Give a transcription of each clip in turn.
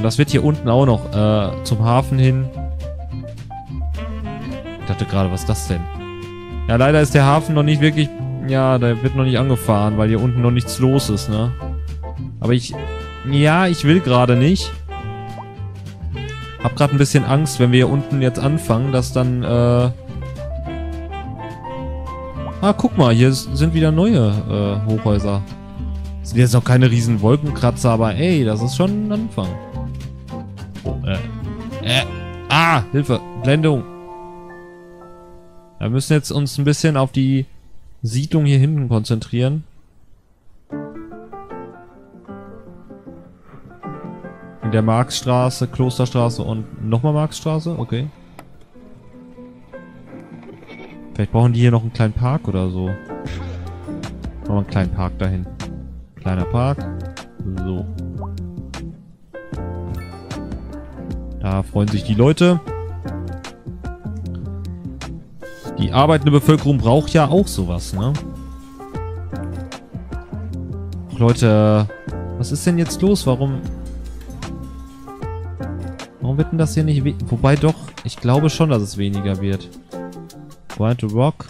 Und das wird hier unten auch noch zum Hafen hin. Ich dachte gerade, was ist das denn? Ja, leider ist der Hafen noch nicht wirklich... Ja, der wird noch nicht angefahren, weil hier unten noch nichts los ist, ne? Aber ich... Ja, ich will gerade nicht. Hab gerade ein bisschen Angst, wenn wir hier unten jetzt anfangen, dass dann, Ah, guck mal, hier sind wieder neue, Hochhäuser. Das sind jetzt noch keine riesen Wolkenkratzer, aber ey, das ist schon ein Anfang. Oh, Hilfe! Blendung! Wir müssen jetzt uns ein bisschen auf die Siedlung hier hinten konzentrieren. In der Marxstraße, Klosterstraße und nochmal Marxstraße? Okay. Vielleicht brauchen die hier noch einen kleinen Park oder so. Machen wir einen kleinen Park dahin. Kleiner Park. So. Da freuen sich die Leute. Die arbeitende Bevölkerung braucht ja auch sowas, ne? Leute, was ist denn jetzt los? Warum wird denn das hier nicht... Wobei doch, ich glaube schon, dass es weniger wird. Wild to Rock.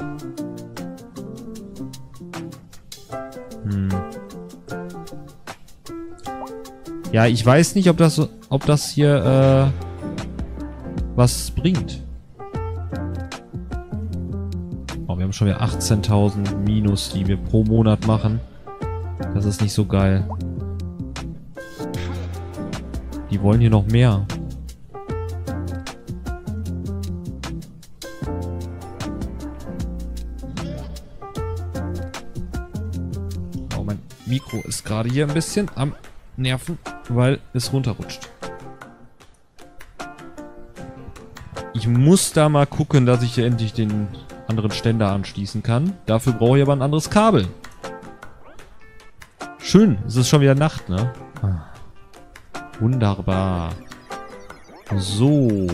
Ja, ich weiß nicht, ob das hier, was bringt. Oh, wir haben schon wieder 18.000 Minus, die wir pro Monat machen. Das ist nicht so geil. Die wollen hier noch mehr. Oh, mein Mikro ist gerade hier ein bisschen am Nerven, weil es runterrutscht. Ich muss da mal gucken, dass ich hier endlich den anderen Ständer anschließen kann. Dafür brauche ich aber ein anderes Kabel. Schön, es ist schon wieder Nacht, ne? Wunderbar. So.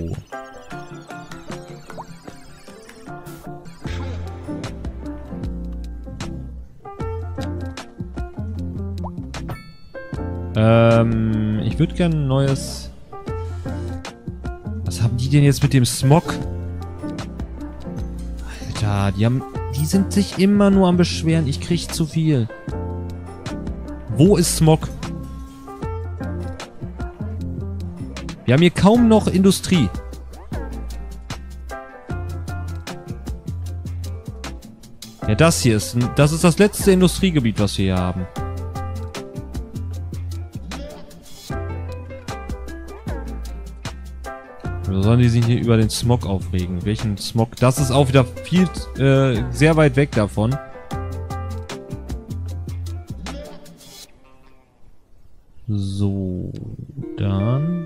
Ich würde gerne ein neues... Was haben die denn jetzt mit dem Smog? Alter, die sind sich immer nur am Beschweren. Ich krieg zu viel. Wo ist Smog? Wir haben hier kaum noch Industrie. Ja, das ist das letzte Industriegebiet, was wir hier haben. Oder sollen die sich hier über den Smog aufregen? Welchen Smog? Das ist auch wieder viel, sehr weit weg davon. So, dann...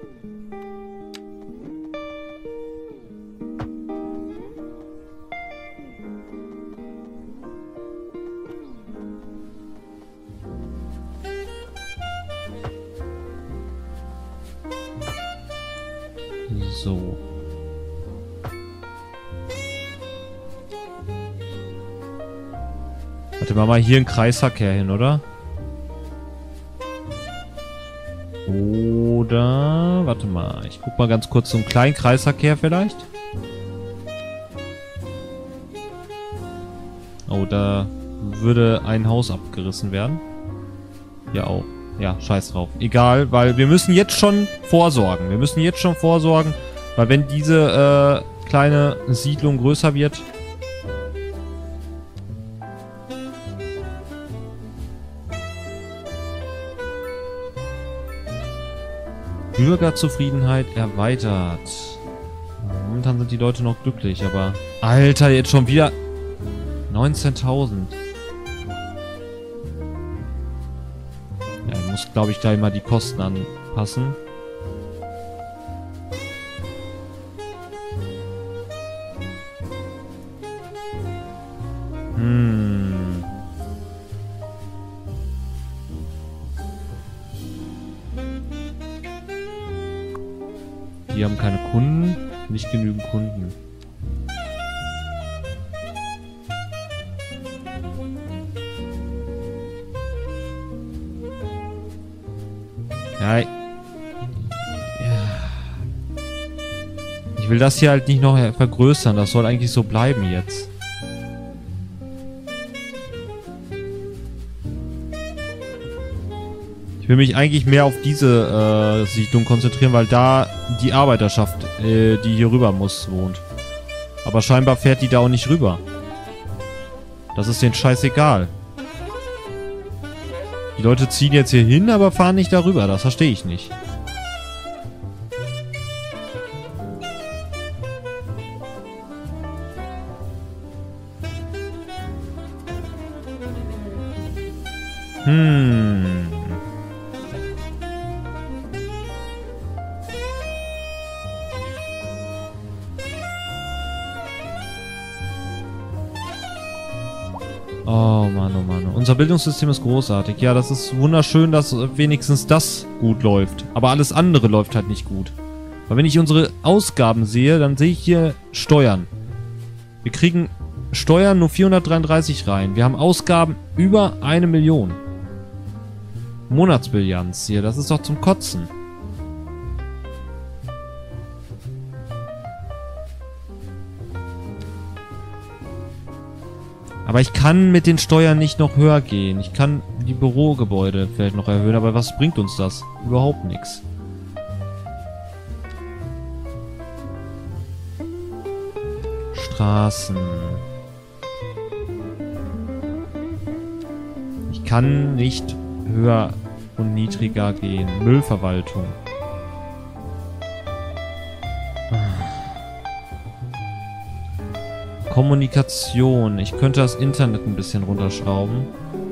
So. Warte mal hier einen Kreisverkehr hin, oder? Oder... Warte mal, ich guck mal ganz kurz so einen kleinen Kreisverkehr vielleicht. Oh, da würde ein Haus abgerissen werden. Ja auch. Ja, scheiß drauf. Egal, weil wir müssen jetzt schon vorsorgen. Wir müssen jetzt schon vorsorgen, weil wenn diese kleine Siedlung größer wird... Bürgerzufriedenheit erweitert. Momentan sind die Leute noch glücklich, aber... Alter, jetzt schon wieder... 19.000. Ja, ich muss, glaube ich, gleich mal die Kosten anpassen. Die haben keine Kunden, nicht genügend Kunden. Ja, will das hier halt nicht noch vergrößern. Das soll eigentlich so bleiben jetzt. Ich will mich eigentlich mehr auf diese Siedlung konzentrieren, weil da die Arbeiterschaft, die hier rüber muss, wohnt. Aber scheinbar fährt die da auch nicht rüber. Das ist denen scheißegal. Die Leute ziehen jetzt hier hin, aber fahren nicht darüber. Das verstehe ich nicht. Oh Mann, oh Mann. Unser Bildungssystem ist großartig. Ja, das ist wunderschön, dass wenigstens das gut läuft. Aber alles andere läuft halt nicht gut. Weil wenn ich unsere Ausgaben sehe, dann sehe ich hier Steuern. Wir kriegen Steuern nur 433 rein. Wir haben Ausgaben über 1 Million. Monatsbilanz hier, das ist doch zum Kotzen. Aber ich kann mit den Steuern nicht noch höher gehen. Ich kann die Bürogebäude vielleicht noch erhöhen, aber was bringt uns das? Überhaupt nichts. Straßen. Ich kann nicht höher und niedriger gehen. Müllverwaltung. Kommunikation. Ich könnte das Internet ein bisschen runterschrauben.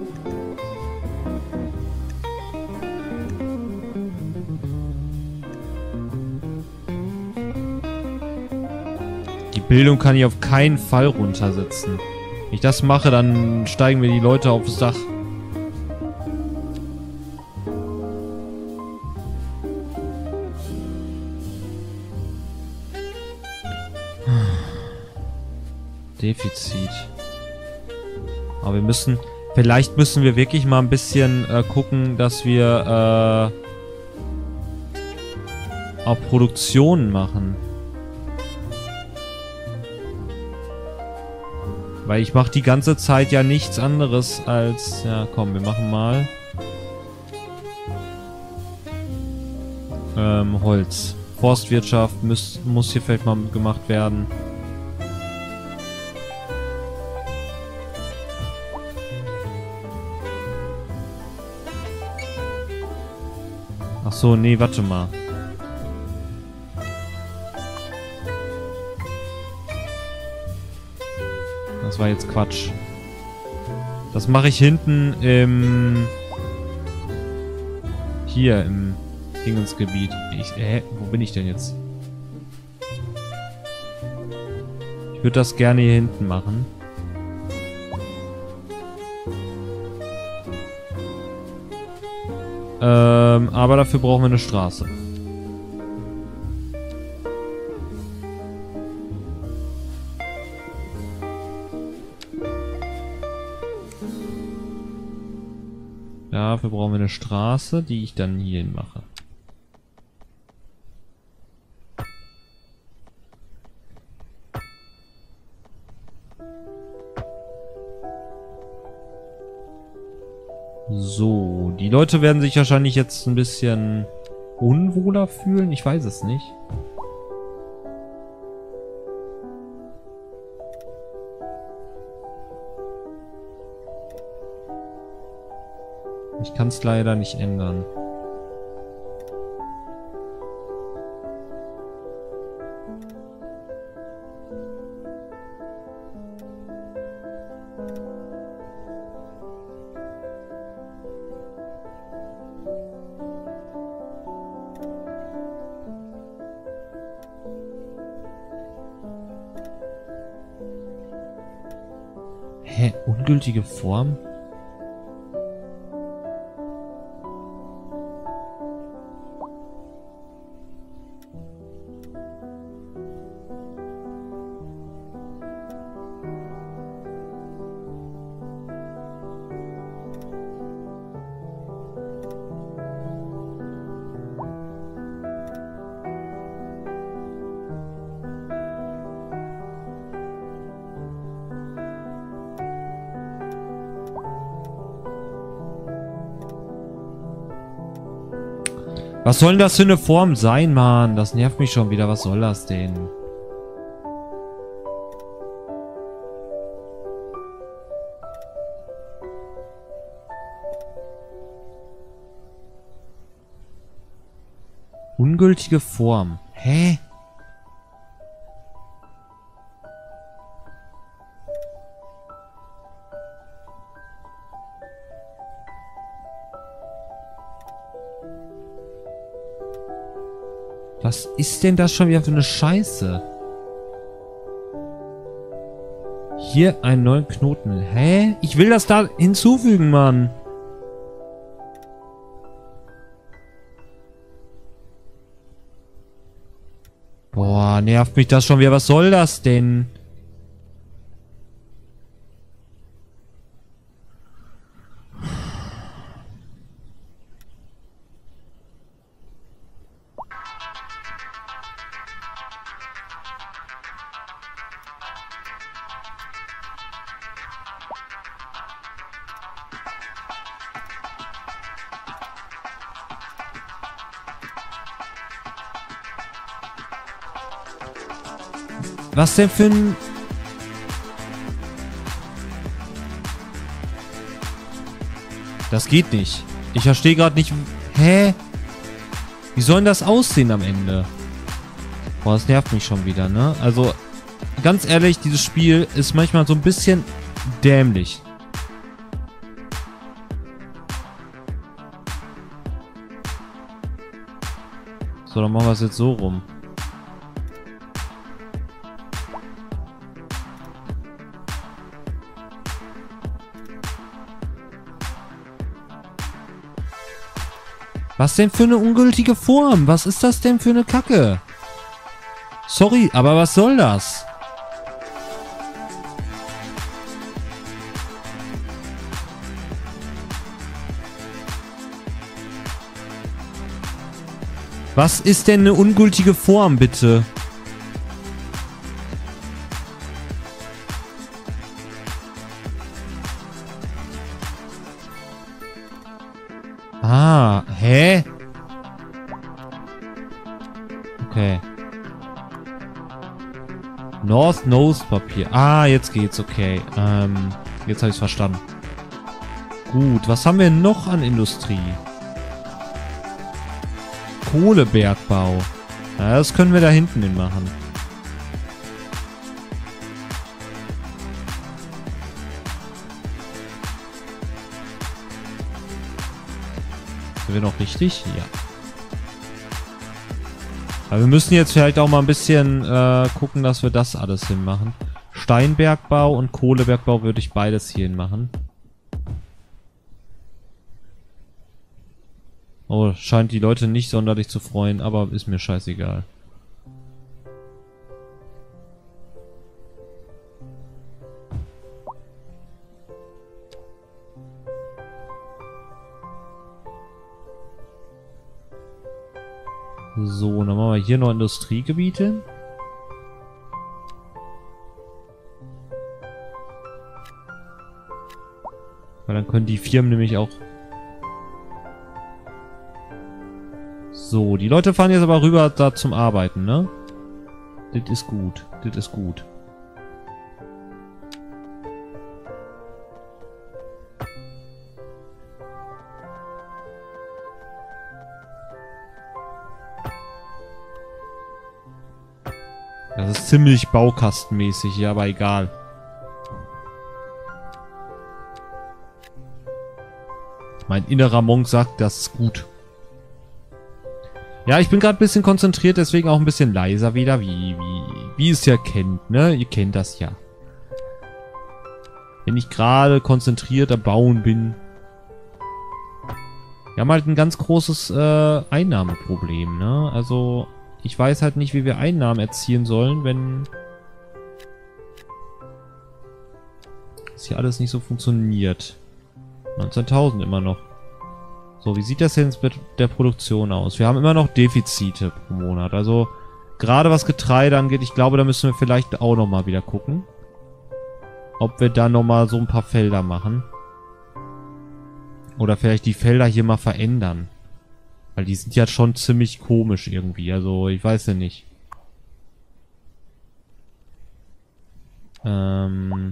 Die Bildung kann ich auf keinen Fall runtersetzen. Wenn ich das mache, dann steigen wir die Leute aufs Dach. Defizit. Aber wir müssen... Vielleicht müssen wir wirklich mal ein bisschen gucken, dass wir auch Produktionen machen. Weil ich mache die ganze Zeit ja nichts anderes als... Ja, komm, wir machen mal... Holz. Forstwirtschaft muss hier vielleicht mal gemacht werden. Ach so, nee, warte mal. Das war jetzt Quatsch. Das mache ich hinten im... Hier, im Dingensgebiet. Wo bin ich denn jetzt? Ich würde das gerne hier hinten machen. Aber dafür brauchen wir eine Straße. Dafür brauchen wir eine Straße, die ich dann hierhin mache. So, die Leute werden sich wahrscheinlich jetzt ein bisschen unwohler fühlen. Ich weiß es nicht. Ich kann es leider nicht ändern. Hä? Ungültige Form? Was soll denn das für eine Form sein, Mann? Das nervt mich schon wieder. Was soll das denn? Ungültige Form. Hä? Was ist denn das schon wieder für eine Scheiße? Hier einen neuen Knoten. Hä? Ich will das da hinzufügen, Mann. Boah, nervt mich das schon wieder. Was soll das denn? Was denn für ein... Das geht nicht. Ich verstehe gerade nicht... Hä? Wie soll denn das aussehen am Ende? Boah, das nervt mich schon wieder, ne? Also, ganz ehrlich, dieses Spiel ist manchmal so ein bisschen dämlich. So, dann machen wir es jetzt so rum. Was denn für eine ungültige Form? Was ist das denn für eine Kacke? Sorry, aber was soll das? Was ist denn eine ungültige Form, bitte? Ah, hä? Okay. North Nose Papier. Ah, jetzt geht's, okay. Jetzt habe ich's verstanden. Gut, was haben wir noch an Industrie? Kohlebergbau. Ja, das können wir da hinten hin machen. Sind wir noch richtig? Ja. Aber wir müssen jetzt vielleicht auch mal ein bisschen gucken, dass wir das alles hinmachen. Steinbergbau und Kohlebergbau würde ich beides hier hin machen. Oh, scheint die Leute nicht sonderlich zu freuen, aber ist mir scheißegal. So, dann machen wir hier noch Industriegebiete. Weil dann können die Firmen nämlich auch... So, die Leute fahren jetzt aber rüber da zum Arbeiten, ne? Das ist gut. Das ist gut. Das ist ziemlich baukastenmäßig hier, aber egal. Mein innerer Monk sagt, das ist gut. Ja, ich bin gerade ein bisschen konzentriert, deswegen auch ein bisschen leiser wieder, wie ihr es ja kennt, ne? Ihr kennt das ja. Wenn ich gerade konzentriert am Bauen bin. Wir haben halt ein ganz großes Einnahmeproblem, ne? Also, ich weiß halt nicht, wie wir Einnahmen erzielen sollen, wenn das hier alles nicht so funktioniert. 19.000 immer noch. So, wie sieht das denn jetzt mit der Produktion aus? Wir haben immer noch Defizite pro Monat. Also, gerade was Getreide angeht, ich glaube, da müssen wir vielleicht auch nochmal wieder gucken. Ob wir da nochmal so ein paar Felder machen. Oder vielleicht die Felder hier mal verändern. Weil die sind ja schon ziemlich komisch irgendwie. Also, ich weiß ja nicht. Wir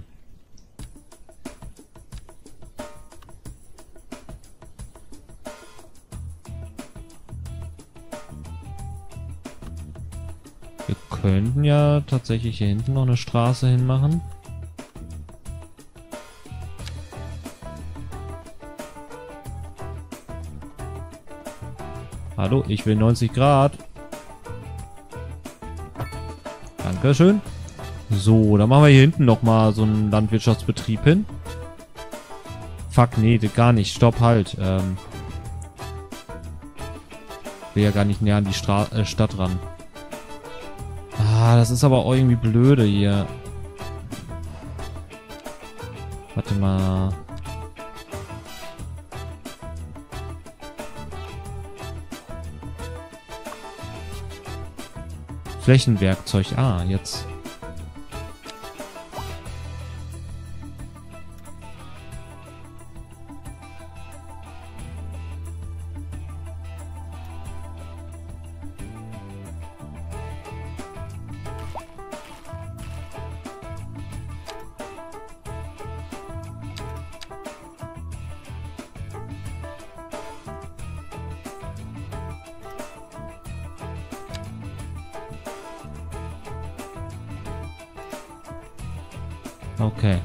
könnten ja tatsächlich hier hinten noch eine Straße hinmachen. Hallo, ich will 90 Grad. Dankeschön. So, dann machen wir hier hinten nochmal so einen Landwirtschaftsbetrieb hin. Fuck, nee, gar nicht. Stopp, halt. Will ja gar nicht näher an die Stadt ran. Ah, das ist aber auch irgendwie blöde hier. Warte mal. Flächenwerkzeug. Ah, jetzt. Okay.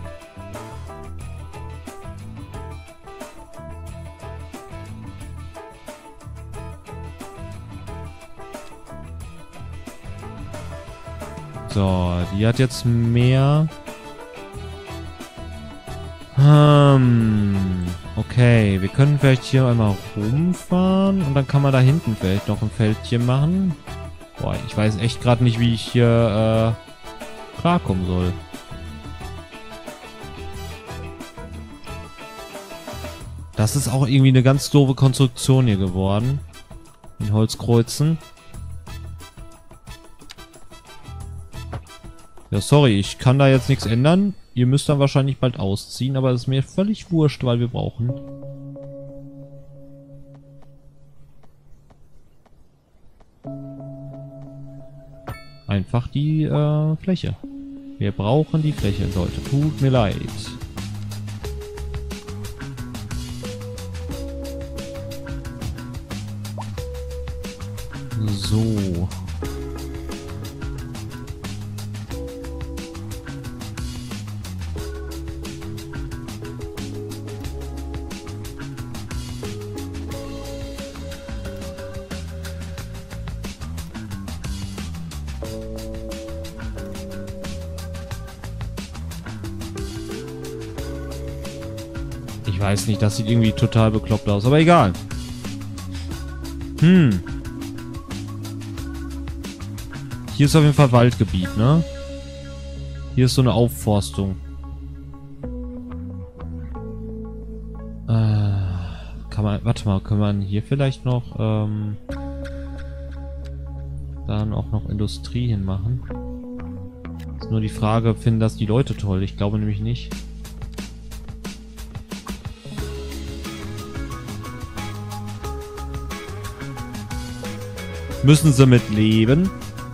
So, die hat jetzt mehr. Okay, wir können vielleicht hier einmal rumfahren und dann kann man da hinten vielleicht noch ein Feldchen machen. Boah, ich weiß echt gerade nicht, wie ich hier klarkommen soll. Das ist auch irgendwie eine ganz doofe Konstruktion hier geworden. In Holzkreuzen. Ja, sorry, ich kann da jetzt nichts ändern. Ihr müsst dann wahrscheinlich bald ausziehen, aber es ist mir völlig wurscht, weil wir brauchen einfach die Fläche. Wir brauchen die Fläche, Leute. Tut mir leid. So. Ich weiß nicht, das sieht irgendwie total bekloppt aus, aber egal. Hier ist auf jeden Fall Waldgebiet, ne? Hier ist so eine Aufforstung. Kann man, warte mal, kann man hier vielleicht noch, dann auch noch Industrie hinmachen? Ist nur die Frage, finden das die Leute toll? Ich glaube nämlich nicht. Müssen sie mit leben?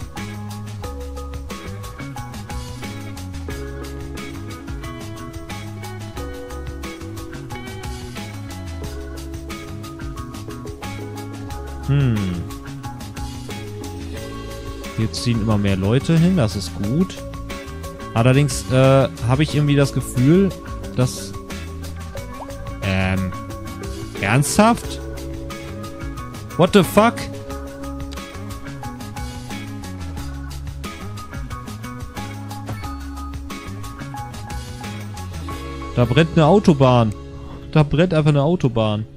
Hier ziehen immer mehr Leute hin, das ist gut. Allerdings habe ich irgendwie das Gefühl, dass... Ernsthaft? What the fuck? Da brennt eine Autobahn. Da brennt einfach eine Autobahn.